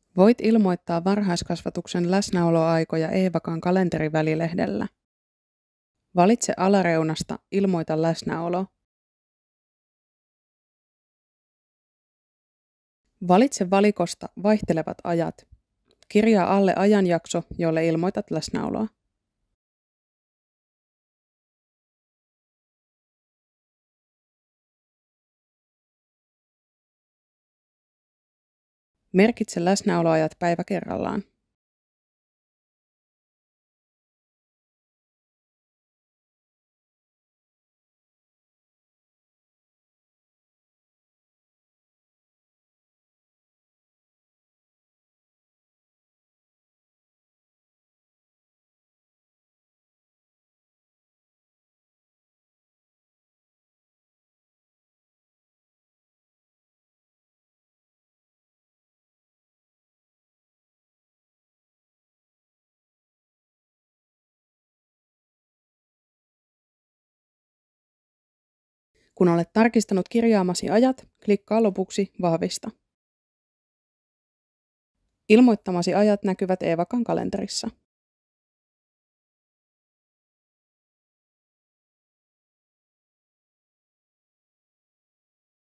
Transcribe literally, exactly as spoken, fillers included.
Voit ilmoittaa varhaiskasvatuksen läsnäoloaikoja Eevakan kalenterivälilehdellä. Valitse alareunasta Ilmoita läsnäolo. Valitse valikosta Vaihtelevat ajat. Kirjaa alle ajanjakso, jolle ilmoitat läsnäoloa. Merkitse läsnäoloajat päivä kerrallaan. Kun olet tarkistanut kirjaamasi ajat, klikkaa lopuksi Vahvista. Ilmoittamasi ajat näkyvät Eevakan kalenterissa.